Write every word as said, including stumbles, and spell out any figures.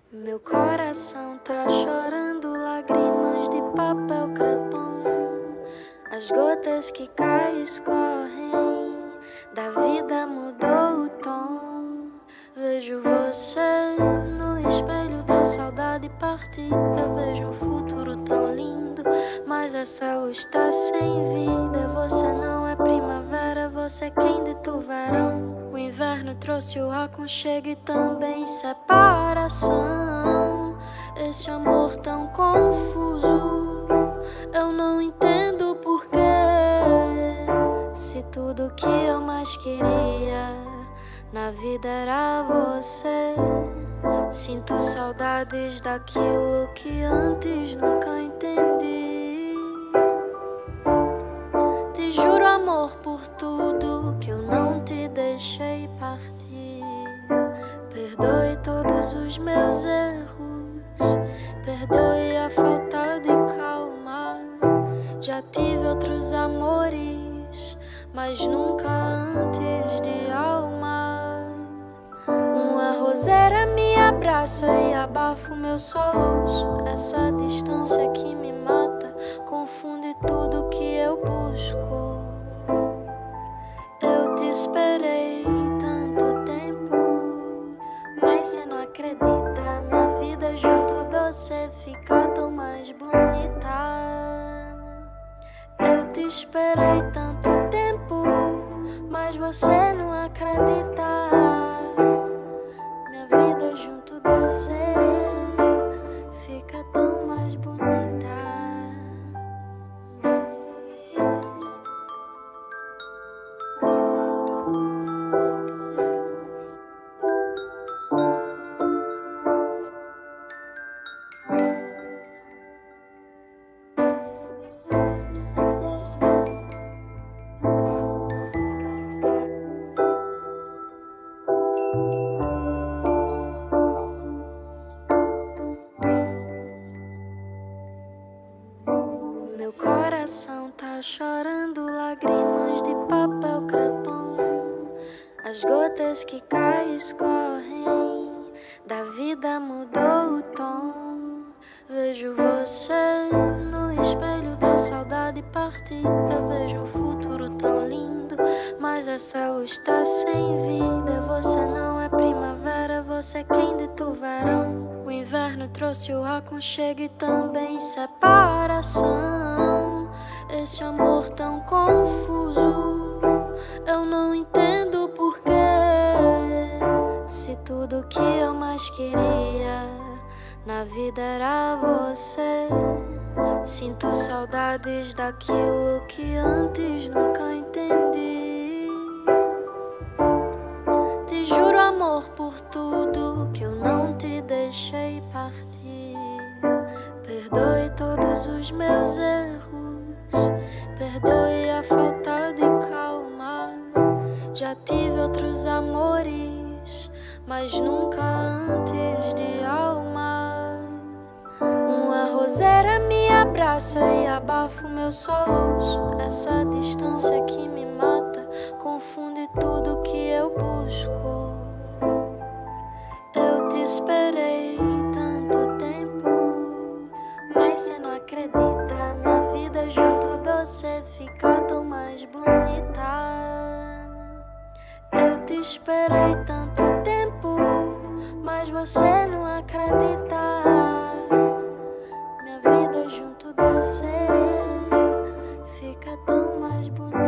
Meu coração tá chorando lágrimas de papel crepom. As gotas que caem escorrem, da vida mudou o tom. Vejo você no espelho da saudade partida. Vejo um futuro tão lindo, mas essa luz tá sem vida. Você não é primavera, você é quem dita o verão. O inverno trouxe o aconchego e também separação. Esse amor tão confuso, eu não entendo porquê. Se tudo que eu mais queria na vida era você, sinto saudades daquilo que antes nunca entendi. Te juro amor por tudo que eu não te deixei partir. Perdoe todos os meus erros, perdoe a falta de calma. Já tive outros amores, mas nunca antes de alma. Uma roseira me abraça e abafa o meu soluço. Essa distância que me mata confunde tudo que eu busco. Eu te esperei tanto tempo, mas cê não acredita. Minha vida junto de você fica tão mais bonita. Eu te esperei tanto tempo, mas você não acredita. Minha vida junto de você fica tão mais bonita. Meu coração tá chorando lágrimas de papel crepom. As gotas que caem escorrem, da vida mudou o tom. Vejo você no espelho da saudade partida. Vejo um futuro tão lindo, mas essa luz tá sem vida. Você não é primavera, você é quem dita o verão. O inverno trouxe o aconchego e também separação. Esse amor tão confuso, eu não entendo porquê. Se tudo que eu mais queria na vida era você, sinto saudades daquilo que antes nunca entendi. Te juro amor por tudo que eu não te deixei partir. Perdoe todos os meus erros, perdoe a falta de calma. Já tive outros amores, mas nunca antes de alma. Uma roseira me abraça e abafa o meu soluço. Essa distância que me mata confunde tudo que eu busco. Eu te esperei tanto tempo, mas cê não acredita. Minha vida junto de você fica tão mais bonita. Eu te esperei tanto tempo, mas você não acredita. Minha vida junto de você fica tão mais bonita.